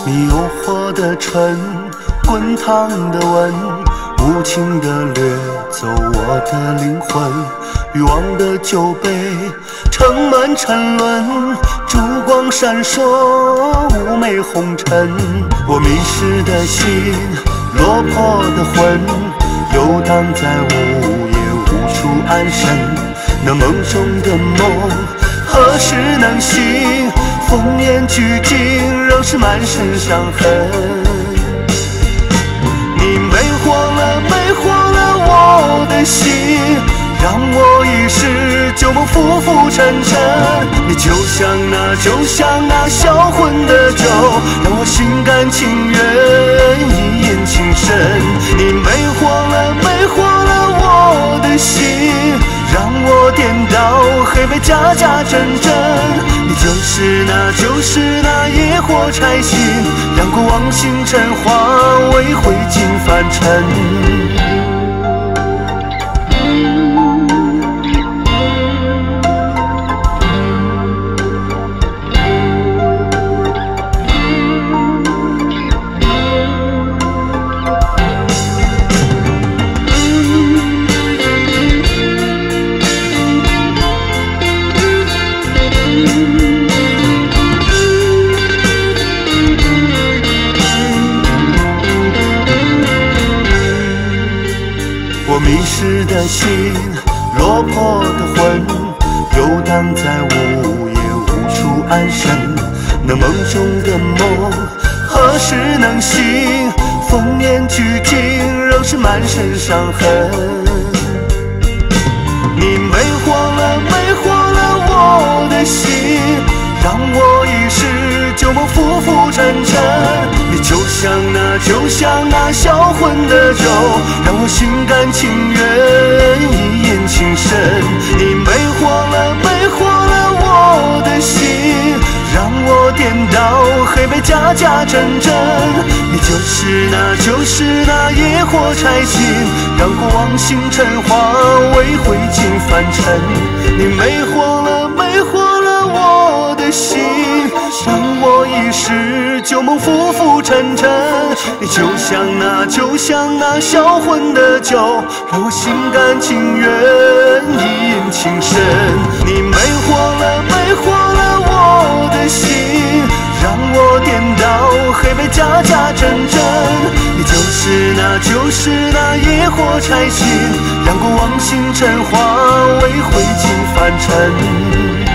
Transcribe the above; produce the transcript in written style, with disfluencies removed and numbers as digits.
你诱惑的唇，滚烫的吻，无情地掠走我的灵魂。欲望的酒杯盛满沉沦，烛光闪烁，妩媚红尘。我迷失的心，落魄的魂，游荡在午夜无处安身。那梦中的梦，何时能醒？烽烟俱尽，仍是满身伤痕。你魅惑了我的心，让我一世旧梦浮浮沉沉。你就像那销魂的酒，让我心甘情愿一饮情深。你魅惑了我的心，让我颠倒黑白假假真真。你就是那野火柴心，让过往星辰化为灰烬凡尘。我迷失的心，落魄的魂，游荡在午夜无处安身。那梦中的梦，何时能醒？烽烟俱尽，仍是满身伤痕。你魅惑了我的心，让我一世旧梦浮浮沉沉。你就像那销魂的酒，让我心甘情愿一饮情深。你魅惑了我的心，让我颠倒黑白假假真真。你就是那野火柴心，让过往星辰化为灰烬凡尘。你魅惑了我的心，让我一世旧梦浮浮沉沉。你就像那销魂的酒，让我心甘情愿一饮情深。你魅惑了我的心，让我颠倒黑白假假真真。你就是那野火柴心，让过往星辰化为灰烬凡尘。